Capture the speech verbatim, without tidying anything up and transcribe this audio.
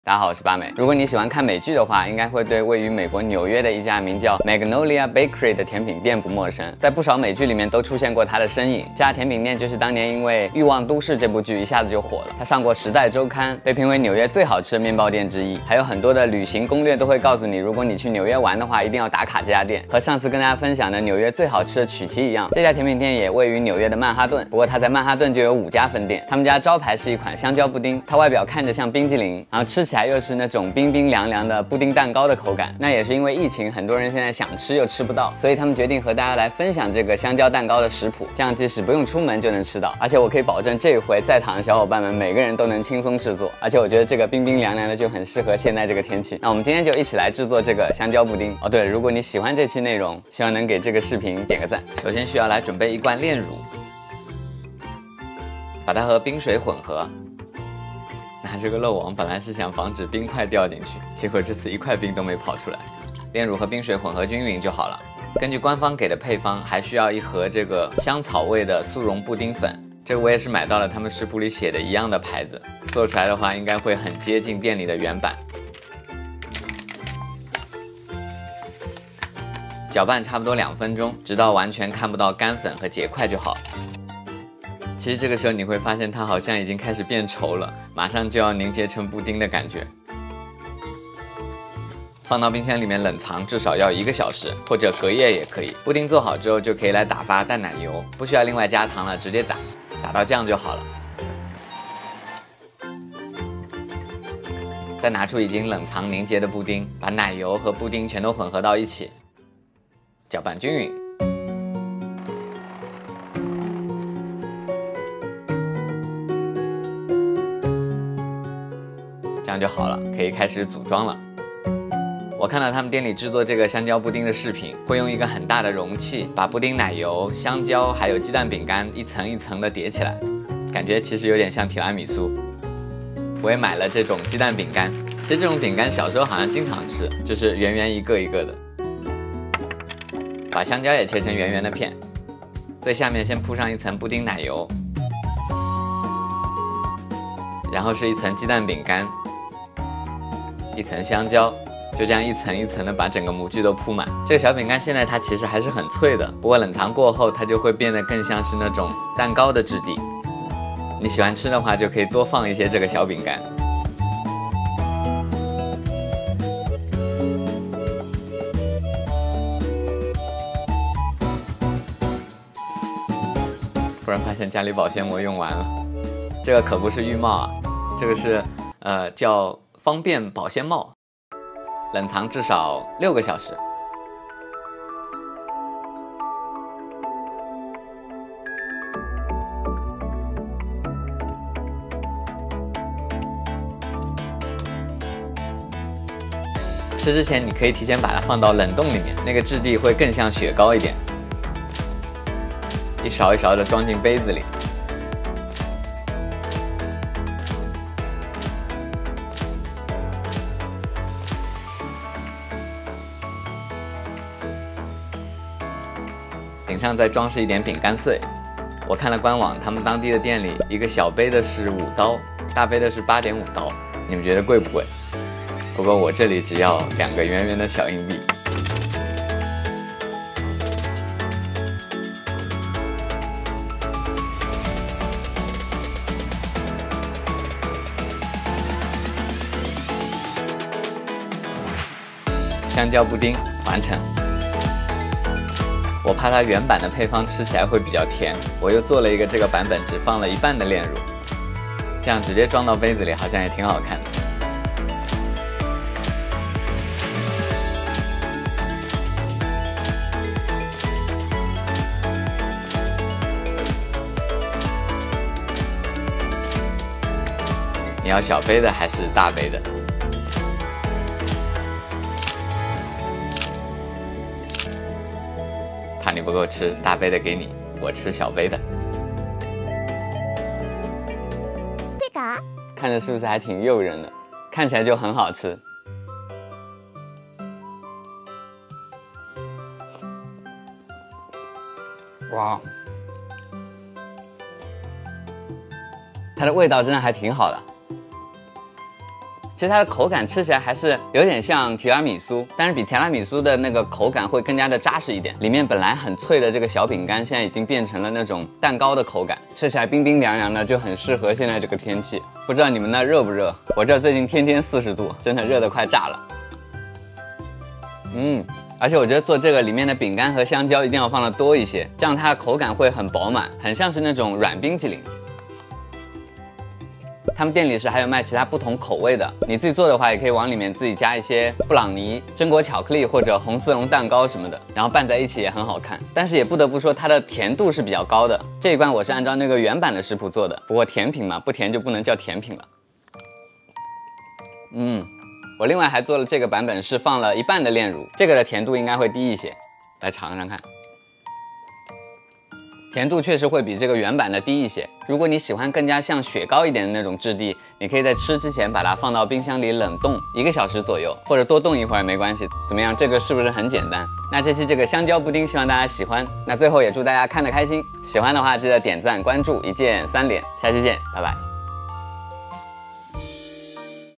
大家好，我是八美。如果你喜欢看美剧的话，应该会对位于美国纽约的一家名叫 Magnolia Bakery 的甜品店不陌生。在不少美剧里面都出现过它的身影。这家甜品店就是当年因为《欲望都市》这部剧一下子就火了，它上过《时代周刊》，被评为纽约最好吃的面包店之一。还有很多的旅行攻略都会告诉你，如果你去纽约玩的话，一定要打卡这家店。和上次跟大家分享的纽约最好吃的曲奇一样，这家甜品店也位于纽约的曼哈顿。不过它在曼哈顿就有五家分店。他们家招牌是一款香蕉布丁，它外表看着像冰激凌，然后吃起来又是那种冰冰凉凉的布丁蛋糕的口感。那也是因为疫情，很多人现在想吃又吃不到，所以他们决定和大家来分享这个香蕉蛋糕的食谱，这样即使不用出门就能吃到。而且我可以保证，这一回在场的小伙伴们每个人都能轻松制作。而且我觉得这个冰冰凉凉的就很适合现在这个天气。那我们今天就一起来制作这个香蕉布丁。哦，对了，如果你喜欢这期内容，希望能给这个视频点个赞。首先需要来准备一罐炼乳，把它和冰水混合。拿这个漏网本来是想防止冰块掉进去，结果这次一块冰都没跑出来。炼乳和冰水混合均匀就好了。根据官方给的配方，还需要一盒这个香草味的速溶布丁粉，这个我也是买到了他们食谱里写的一样的牌子，做出来的话应该会很接近店里的原版。搅拌差不多两分钟，直到完全看不到干粉和结块就好。其实这个时候你会发现它好像已经开始变稠了，马上就要凝结成布丁的感觉。放到冰箱里面冷藏，至少要一个小时，或者隔夜也可以。布丁做好之后就可以来打发淡奶油，不需要另外加糖了，直接打，打到酱就好了。再拿出已经冷藏凝结的布丁，把奶油和布丁全都混合到一起，搅拌均匀。这样就好了，可以开始组装了。我看到他们店里制作这个香蕉布丁的视频，会用一个很大的容器，把布丁奶油、香蕉还有鸡蛋饼干一层一层的叠起来，感觉其实有点像提拉米苏。我也买了这种鸡蛋饼干，其实这种饼干小时候好像经常吃，就是圆圆一个一个的。把香蕉也切成圆圆的片，最下面先铺上一层布丁奶油，然后是一层鸡蛋饼干，一层香蕉，就这样一层一层的把整个模具都铺满。这个小饼干现在它其实还是很脆的，不过冷藏过后它就会变得更像是那种蛋糕的质地。你喜欢吃的话就可以多放一些这个小饼干。突然发现家里保鲜膜用完了，这个可不是浴帽啊，这个是呃叫方便保鲜帽，冷藏至少六个小时。吃之前你可以提前把它放到冷冻里面，那个质地会更像雪糕一点。一勺一勺的装进杯子里。顶上再装饰一点饼干碎。我看了官网，他们当地的店里一个小杯的是五刀，大杯的是八点五刀。你们觉得贵不贵？不过我这里只要两个圆圆的小硬币。香蕉布丁完成。我怕它原版的配方吃起来会比较甜，我又做了一个这个版本，只放了一半的炼乳，这样直接装到杯子里好像也挺好看的。你要小杯的还是大杯的？怕你不够吃，大杯的给你，我吃小杯的。看着是不是还挺诱人的？看起来就很好吃。哇，它的味道真的还挺好的。 其实它的口感吃起来还是有点像提拉米苏，但是比提拉米苏的那个口感会更加的扎实一点。里面本来很脆的这个小饼干，现在已经变成了那种蛋糕的口感，吃起来冰冰凉凉的，就很适合现在这个天气。不知道你们那热不热？我这最近天天四十度，真的热得快炸了。嗯。 而且我觉得做这个里面的饼干和香蕉一定要放的多一些，这样它的口感会很饱满，很像是那种软冰淇淋。他们店里是还有卖其他不同口味的，你自己做的话也可以往里面自己加一些布朗尼、榛果巧克力或者红丝绒蛋糕什么的，然后拌在一起也很好看。但是也不得不说它的甜度是比较高的。这一罐我是按照那个原版的食谱做的，不过甜品嘛，不甜就不能叫甜品了。嗯。 我另外还做了这个版本，是放了一半的炼乳，这个的甜度应该会低一些，来尝尝看。甜度确实会比这个原版的低一些。如果你喜欢更加像雪糕一点的那种质地，你可以在吃之前把它放到冰箱里冷冻一个小时左右，或者多冻一会儿没关系。怎么样？这个是不是很简单？那这期这个香蕉布丁，希望大家喜欢。那最后也祝大家看得开心，喜欢的话记得点赞、关注，一键三连。下期见，拜拜。